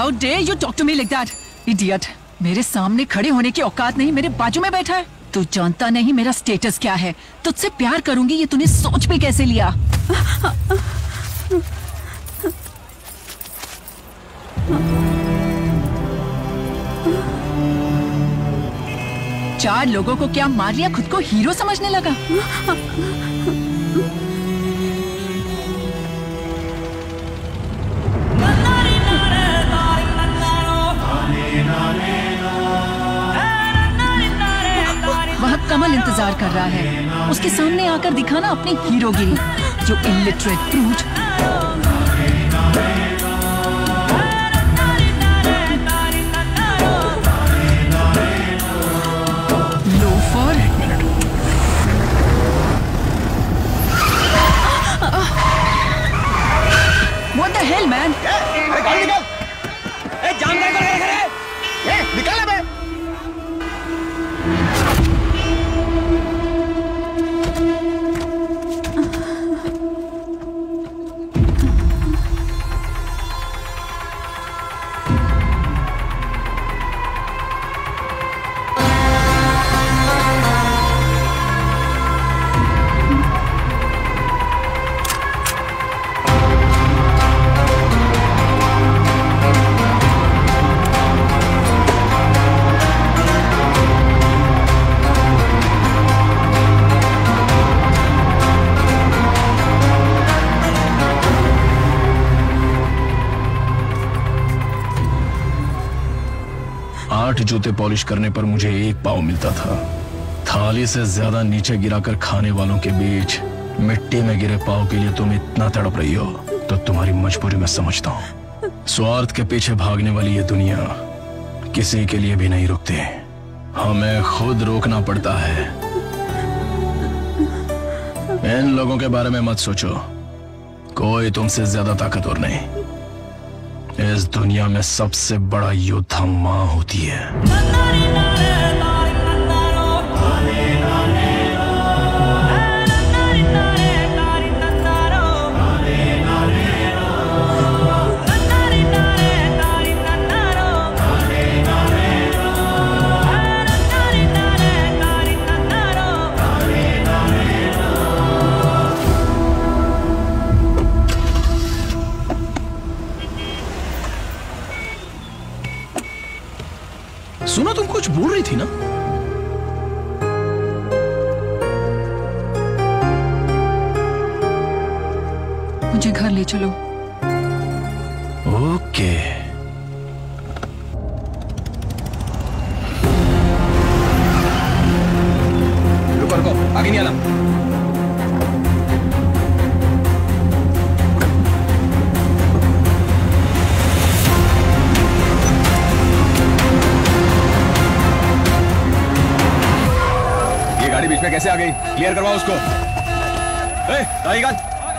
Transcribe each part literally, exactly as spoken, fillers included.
How dare you talk to me like that, idiot? मेरे सामने खड़े होने की औकात नहीं, मेरे बाजू में बैठा है। तू जानता नहीं मेरा स्टेटस क्या है। तुझसे प्यार करूंगी ये तूने सोच भी कैसे लिया? चार लोगों को क्या मार लिया, खुद को हीरो समझने लगा। वह कमल इंतजार कर रहा है, उसके सामने आकर दिखाना अपनी हीरोगिरी। जो illiterate brute. What the hell, man? अरे गाड़ी निकाल! ए, जाम कर कर कर कर! ए, निकाल ले बे! आठ जूते पॉलिश करने पर मुझे एक पाव मिलता था। थाली से ज्यादा नीचे गिराकर खाने वालों के बीच मिट्टी में गिरे पाव के लिए तुम इतना तड़प रही हो तो तुम्हारी मजबूरी मैं समझता हूँ। स्वार्थ के पीछे भागने वाली ये दुनिया किसी के लिए भी नहीं रुकती, हमें खुद रोकना पड़ता है। इन लोगों के बारे में मत सोचो, कोई तुमसे ज्यादा ताकतवर नहीं। इस दुनिया में सबसे बड़ा योद्धा माँ होती है। सुना तुम कुछ बोल रही थी ना? मुझे घर ले चलो। ओके। रुको रुको, आगे नहीं आना। गाड़ी बीच में कैसे आ गई? क्लियर करवाओ उसको। ए, दाई गाल।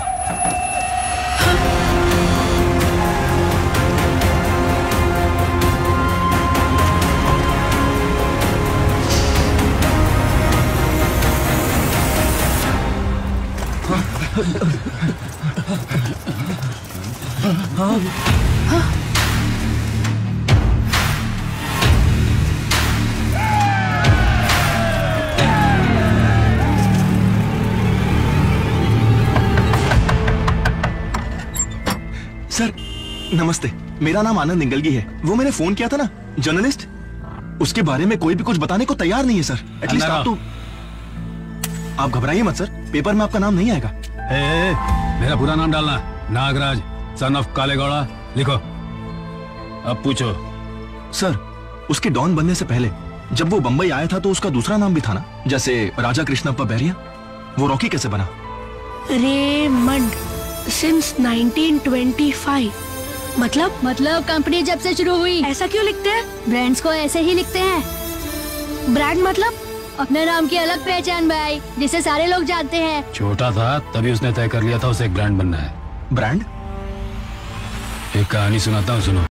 हाँ। हाँ। सर नमस्ते, मेरा नाम आनंद निंगलगी है। वो मैंने फोन किया था ना, जर्नलिस्ट, उसके बारे में कोई भी कुछ बताने को तैयार नहीं है सर। एटलीस्ट आप तो आप घबराइए मत सर, पेपर में आपका नाम नहीं आएगा। ए, ए, मेरा पूरा नाम डालना, नागराज सन ऑफ कालेगौड़ा लिखो। अब पूछो। सर उसके डॉन बनने से पहले जब वो बंबई आया था तो उसका दूसरा नाम भी था ना, जैसे राजा कृष्णप्पा बैरिया। वो रॉकी कैसे बना? Raymond since nineteen twenty five. मतलब मतलब कंपनी जब से शुरू हुई। ऐसा क्यों लिखते हैं? ब्रांड्स को ऐसे ही लिखते हैं। ब्रांड मतलब अपने नाम की अलग पहचान भाई, जिसे सारे लोग जानते हैं। छोटा था तभी उसने तय कर लिया था उसे एक ब्रांड बनना है। ब्रांड? एक कहानी सुनाता हूँ, सुनो।